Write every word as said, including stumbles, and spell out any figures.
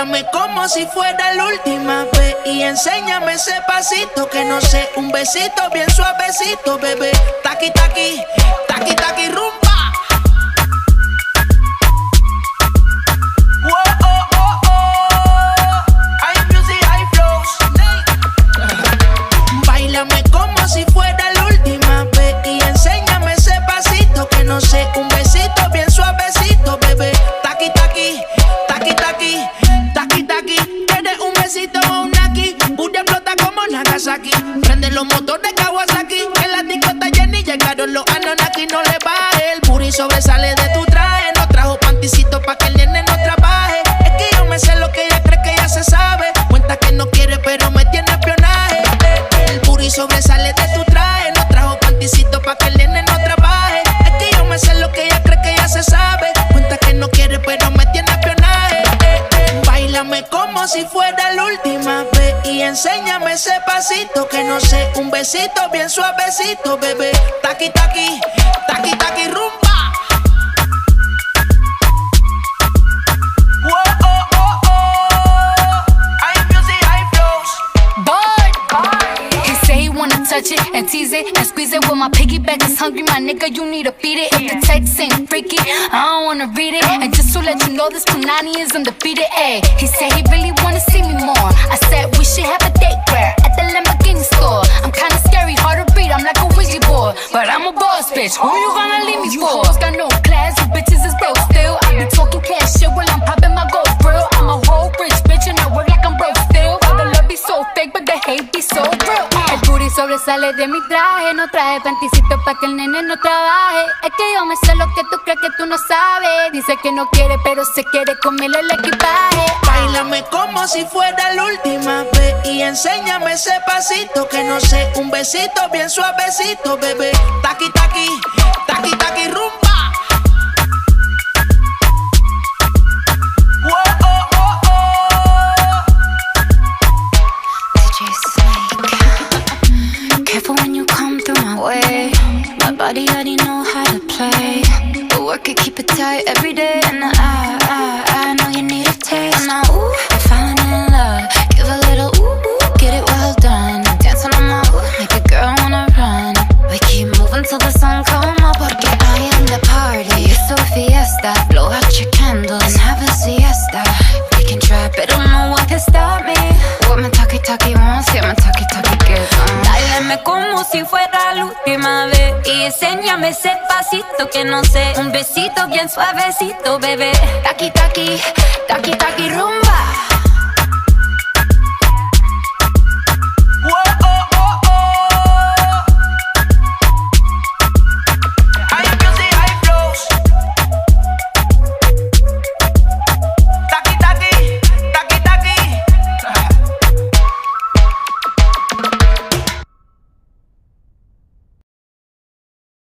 Báilame como si fuera la última vez y enséñame ese pasito que no sé, un besito bien suavecito, bebé. Taqui, taqui, taqui, taqui, rumba. Báilame como si fuera la última vez y enséñame ese pasito que no sé, un besito bien suavecito, bebé. Taqui, taqui, taqui, taqui, taqui, taqui. ¿Quieres un besito o un aquí? Booty explota como Nagasaki. Prende los motores Kawasaki. En la disco está llena y llegaron los Anunnaki. No le baje, el booty sobresale de tu traje. No trajo panticito pa' que el nene no trabaje. Es que yo me sé lo que ella cree que ya se sabe. Cuenta que no quiere pero me tiene espionaje. El booty sobresale de tu traje. No trajo panticito pa' que el nene no trabaje. Es que yo me sé lo que ella cree que ya se sabe. Cuenta que no quiere pero me tiene espionaje. Báilame como si fuera la última vez y enséñame ese pasito que no sé, un besito bien suavecito, bebé. Taqui, taqui, taqui, taqui, rumba. Touch it and tease it and squeeze it. When my piggyback is hungry, my nigga, you need to feed it. If the text ain't freaky, I don't wanna read it. And just to let you know, this Punani is undefeated. Ayy, he said he really wanna see me more. I said we should have a date where at the Lamborghini store. I'm kinda scary, hard to read, I'm like a Ouija board, but I'm a boss bitch. Who you gonna leave me for? Got no class, you bitches is broke still. I be talking cash shit while I'm popping my gold grill. I'm a whole rich bitch and I work like I'm broke still. But the love be so fake, but the hate be so real. El booty sobresale de mi traje. No traje panticito pa' que el nene no trabaje. Es que yo me sé lo que tú crees que tú no sabes. Dice que no quiere pero se quiere comerle el equipaje. Báilame como si fuera la última vez y enséñame ese pasito que no sé, un besito bien suavecito, bebé. Taqui, taqui, taqui, taqui, rumba. Careful when you come through my way. My body already know how to play. But work it, keep it tight every day. And I, I, I know you need a taste. And now, ooh, I'm falling in love. Give a little ooh, ooh, get it well done. Dancing on my ooh, make a girl wanna run. We keep moving till the sun come up. Porque I am the party. It's a fiesta. Blow out your candles and have a siesta. We can try, but don't know what can stop me. What my talkie talkie wants, yeah, my talkie talkie gets on. Báilame como si fuera la última vez y enséñame ese pasito que no sé, un besito bien suavecito, bebé. Taqui, taqui, taqui, taqui, rum.